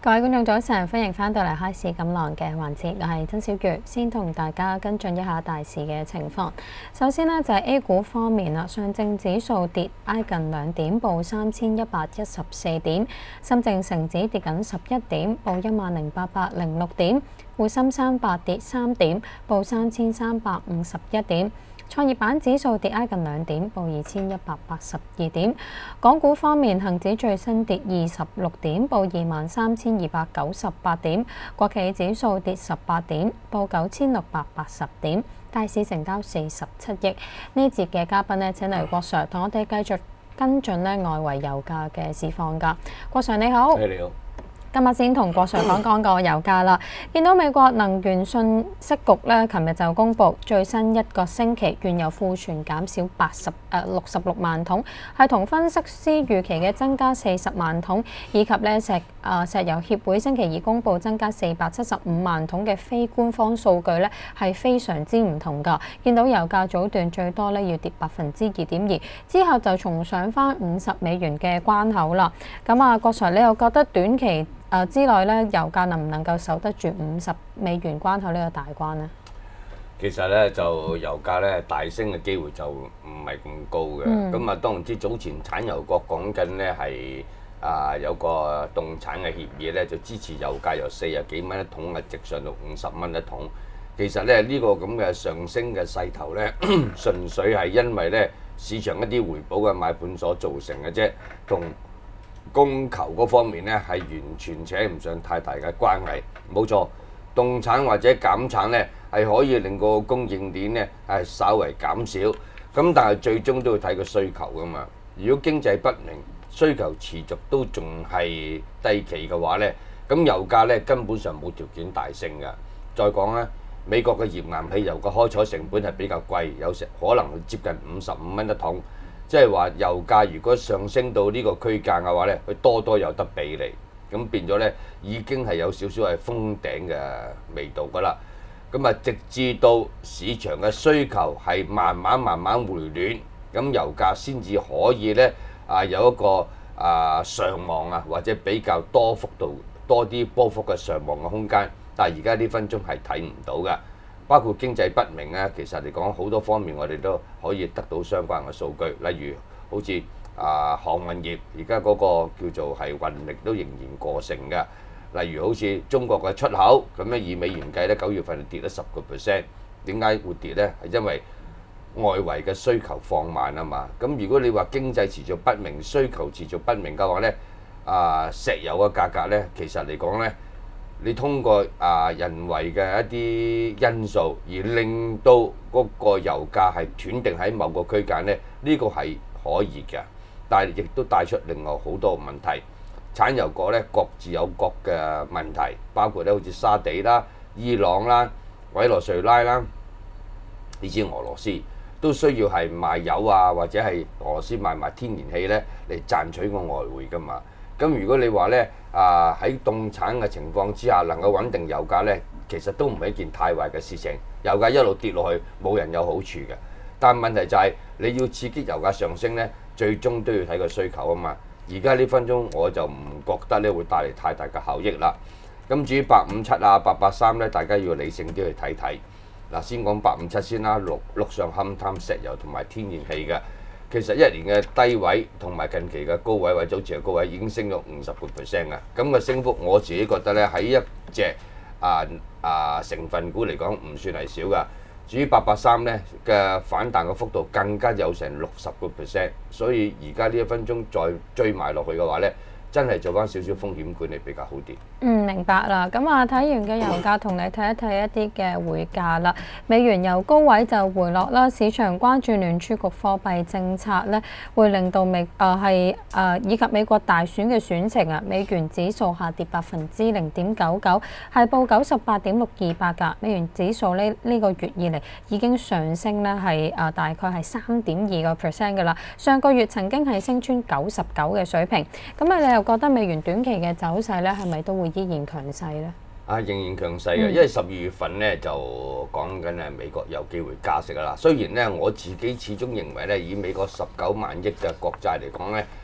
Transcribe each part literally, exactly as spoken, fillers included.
各位觀眾早晨，歡迎翻到嚟開市錦囊嘅環節，我係曾小月，先同大家跟進一下大市嘅情況。首先呢，就係 A 股方面啦，上證指數跌挨近兩點，報三千一百一十四點；深證成指跌緊十一點，報一萬零八百零六點；滬深三百跌三點，報三千三百五十一點。創業板指數跌挨近兩點，報二千一百八十二點。港股方面，恒指最新跌二十六點，報二萬三千二百九十八點。國企指數跌十八點，報九千六百八十點。大市成交四十七億。呢節嘅嘉賓呢，請嚟郭 Sir 同我哋繼續跟進呢外圍油價嘅市況㗎。郭 Sir 你好。 你好。 今日先同郭 Sir 講講個油價啦。見到美國能源信息局咧，琴日就公布最新一個星期原油庫存減少八十誒六十六萬桶，係同分析師預期嘅增加四十萬桶，以及咧石誒、呃、石油協會星期二公布增加四百七十五萬桶嘅非官方數據咧，係非常之唔同㗎。見到油價早段最多咧要跌百分之二點二，之後就重上返五十美元嘅關口啦。咁啊，郭 Sir 你又覺得短期誒之內咧，油價能唔能夠守得住五十美元關口呢個大關呢？ 其實咧就油價咧大升嘅機會就唔係咁高嘅。咁啊、嗯，當然之早前產油國講緊咧係啊有個凍產嘅協議咧，就支持油價由四十幾蚊一桶啊直上到五十蚊一桶。其實咧呢、呢個咁嘅上升嘅勢頭咧，純粹係因為咧市場一啲回補嘅買盤所造成嘅啫，同供求嗰方面咧係完全扯唔上太大嘅關係，冇錯。凍產或者減產咧係可以令個供應鏈咧係稍為減少，咁但係最終都要睇個需求噶嘛。如果經濟不明，需求持續都仲係低企嘅話咧，咁油價咧根本上冇條件大升㗎。再講咧，美國嘅頁岩氣油嘅開採成本係比較貴，有時可能接近五十五蚊一桶。即係話油價如果上升到呢個區間嘅話咧，佢多多有得比嚟，咁變咗咧已經係有少少係封頂嘅味道㗎啦。咁啊，直至到市場嘅需求係慢慢慢慢回暖，咁油價先至可以咧啊有一個啊上望啊，或者比較多幅度多啲波幅嘅上望嘅空間。但係而家呢分鐘係睇唔到㗎。包括經濟不明啊，其實嚟講好多方面我哋都可以得到相關嘅數據，例如好似啊航運業而家嗰個叫做係運力都仍然過剩嘅，例如好似中國嘅出口咁樣以美元計咧，九月份跌咗十個 percent， 點解會跌咧？係因為外圍嘅需求放慢啊嘛。咁如果你話經濟持續不明、需求持續不明嘅話咧，啊石油嘅價格咧，其實嚟講咧，你通過啊人為嘅一啲因素而令到嗰個油價係斷定喺某個區間咧，呢個係可以嘅，但係亦都帶出另外好多問題。產油國咧各自有各嘅問題，包括咧好似沙地啦、伊朗啦、委內瑞拉啦，以至俄羅斯都需要係賣油啊，或者係俄羅斯賣埋天然氣咧嚟賺取個外匯㗎嘛。咁如果你話咧啊喺凍產嘅情況之下能夠穩定油價咧，其實都唔係一件太壞嘅事情。油價一路跌落去，冇人有好處嘅。但問題就係你要刺激油價上升咧，最終都要睇個需求啊嘛。而家呢分鐘我就唔覺得咧會帶嚟太大嘅效益啦。咁至於八五七啊、八八三咧，大家要理性啲去睇睇。嗱，先講八五七先啦，陸陸上勘探石油同埋天然氣嘅。其實一年嘅低位同埋近期嘅高位或者早前嘅高位已經升咗五十個 percent 啊！咁嘅升幅我自己覺得咧喺一隻啊啊成分股嚟講唔算係少㗎。至於八八三咧嘅反彈嘅幅度更加有成六十個 percent， 所以而家呢一分鐘再追埋落去嘅話咧，真係做翻少少風險管理比較好啲。 嗯，明白啦。咁啊，睇完嘅油價，同你睇一睇一啲嘅匯價啦。美元由高位就回落啦，市場關注聯儲局貨幣政策咧，會令到美誒係誒以及美國大選嘅選情啊，美元指數下跌百分之零點九九，係報九十八點六二八㗎。美元指數呢呢個月以嚟已經上升咧係誒大概係三點二個 percent 㗎啦。上個月曾經係升穿九十九嘅水平。咁啊，你又覺得美元短期嘅走勢咧，係咪都會依然強勢咧？ 啊，仍然強勢嘅，因為十二月份咧就講緊誒美國有機會加息㗎啦。雖然咧我自己始終認為咧，以美國十九萬億嘅國債嚟講咧，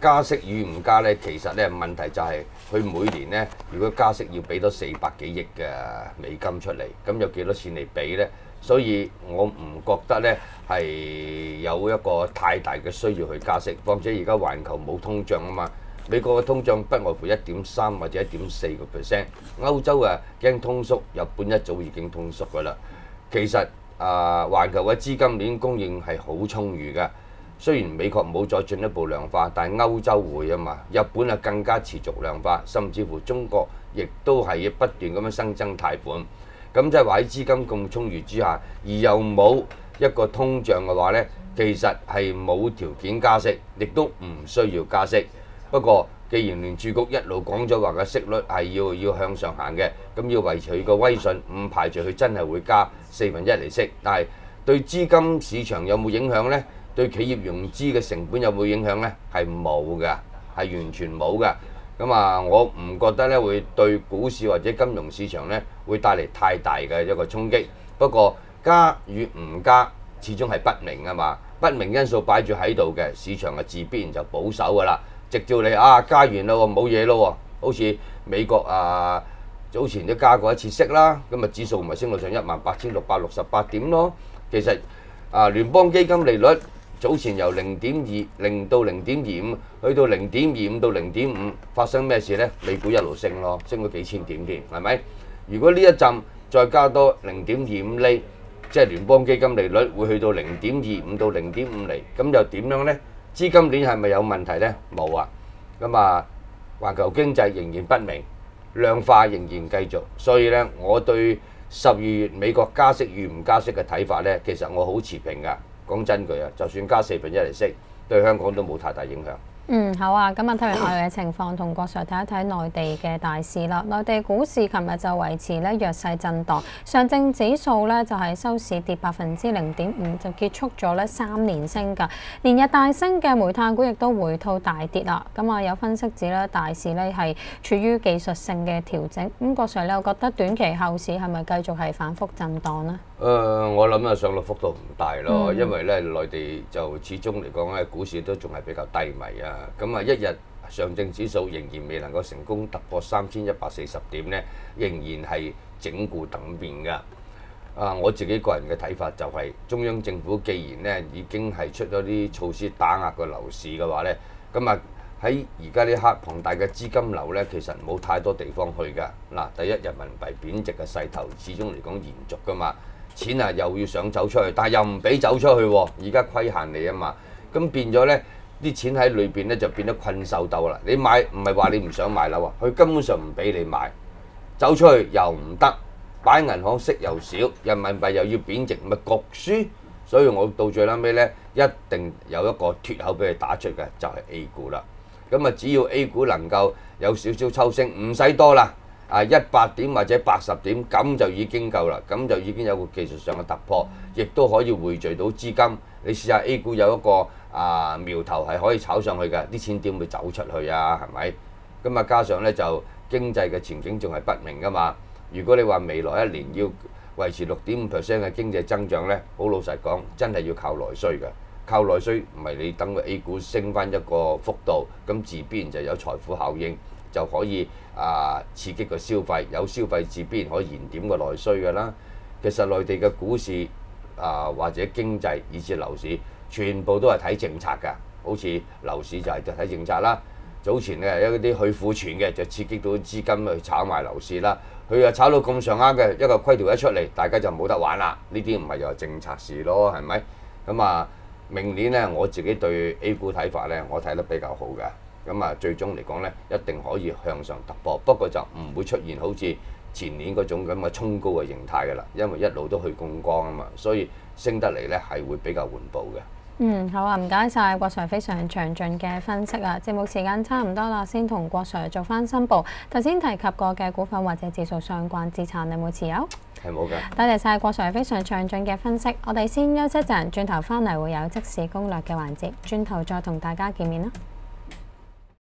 加息與唔加咧，其實咧問題就係佢每年咧，如果加息要俾多四百幾億嘅美金出嚟，咁有幾多錢嚟俾咧？所以我唔覺得咧係有一個太大嘅需要去加息。況且而家環球冇通脹啊嘛，美國嘅通脹不外乎一點三或者一點四個 percent， 歐洲啊驚通縮，日本一早已經通縮㗎啦。其實啊，環球嘅資金鏈供應係好充裕㗎。雖然美國冇再進一步量化，但係歐洲會啊嘛，日本啊更加持續量化，甚至乎中國亦都係不斷咁樣新增貸款。咁即係話喺資金咁充裕之下，而又冇一個通脹嘅話呢，其實係冇條件加息，亦都唔需要加息。不過，既然聯儲局一路講咗話嘅息率係要要向上行嘅，咁要維持佢個威信，唔排除佢真係會加四分一厘息。但係對資金市場有冇影響呢？對企業融資嘅成本有冇影響呢？係冇㗎，係完全冇㗎。咁啊，我唔覺得咧會對股市或者金融市場咧會帶嚟太大嘅一個衝擊。不過加與唔加，始終係不明啊嘛，不明因素擺住喺度嘅，市場嘅自必然就保守㗎啦。直到你啊加完啦喎，冇嘢咯喎，好似美國啊早前都加過一次息啦，咁啊指數咪升到上一萬八千六百六十八點咯。其實啊聯邦基金利率早前由零點二零到零點二五，去到零點二五到零點五，發生咩事呢？美股一路升咯，升咗幾千點添，係咪？如果呢一陣再加多零點二五厘，即係聯邦基金利率會去到零點二五到零點五厘，咁又點樣呢？資金鏈係咪有問題呢？冇啊！咁啊，環球經濟仍然不明，量化仍然繼續，所以呢，我對十二月美國加息與唔加息嘅睇法呢，其實我好持平㗎。講真句啊，就算加四分一厘息，對香港都冇太大影響。 嗯，好啊，咁啊睇完外圍嘅情況，同郭 Sir 睇一睇內地嘅大市啦。內地股市琴日就維持咧弱勢震盪，上證指數咧就係收市跌百分之零點五，就結束咗咧三連升㗎。連日大升嘅煤炭股亦都回吐大跌啦。咁啊有分析指咧大市咧係處於技術性嘅調整。咁郭 Sir 你又覺得短期後市係咪繼續係反覆震盪呢？ 誒、呃，我諗啊上落幅度唔大咯， 嗯、 因為咧內地就始終嚟講咧股市都仲係比較低迷啊。咁啊，一日上證指數仍然未能夠成功突破三千一百四十點咧，仍然係整固等變㗎。啊，我自己個人嘅睇法就係、是，中央政府既然咧已經係出咗啲措施打壓個樓市嘅話咧，咁啊喺而家呢刻龐大嘅資金流咧，其實冇太多地方去㗎。嗱，第一人民幣貶值嘅勢頭始終嚟講延續㗎嘛，錢啊又要想走出去，但係又唔俾走出去喎，而家規限你啊嘛，咁變咗咧。啲錢喺裏邊咧就變得困獸鬥啦！你買唔係話你唔想買樓啊，佢根本上唔俾你買，走出去又唔得，擺銀行息又少，人民幣又要貶值，咪焗輸。所以我到最撚尾咧，一定有一個脫口俾佢打出嘅，就係 A 股啦。咁啊，只要 A 股能夠有少少抽升，唔使多啦，啊一百點或者八十點，咁就已經夠啦，咁就已經有個技術上嘅突破，亦都可以匯聚到資金。你試下 A 股有一個啊苗頭係可以炒上去嘅，啲錢點會走出去啊？係咪？咁啊加上咧就經濟嘅前景仲係不明噶嘛。如果你話未來一年要維持六點五 percent 嘅經濟增長咧，好老實講，真係要靠內需嘅。靠內需唔係你等個 A 股升翻一個幅度，咁自必然就有財富效應，就可以啊刺激個消費，有消費自必然可以燃點個內需㗎啦。其實內地嘅股市啊或者經濟以至樓市，全部都係睇政策㗎。好似樓市就係就睇政策啦。早前咧有啲去庫存嘅就刺激到資金去炒賣樓市啦。佢又炒到咁上下嘅一個規條一出嚟，大家就冇得玩啦。呢啲唔係又係政策事咯，係咪？咁啊，明年咧我自己對 A 股睇法咧，我睇得比較好嘅。咁啊，最終嚟講咧，一定可以向上突破，不過就唔會出現好似前年嗰種咁嘅衝高嘅形態㗎啦，因為一路都去槓桿啊嘛，所以升得嚟咧係會比較緩步嘅。 嗯，好啊，唔該晒郭 Sir 非常詳盡嘅分析啊！節目時間差唔多啦，先同郭 Sir 做翻申報。頭先提及過嘅股份或者指數相關資產，你有冇持有？ 係冇嘅。 多謝晒郭 Sir 非常詳盡嘅分析。我哋先休息一陣，轉頭翻嚟會有即時攻略嘅環節，轉頭再同大家見面啦。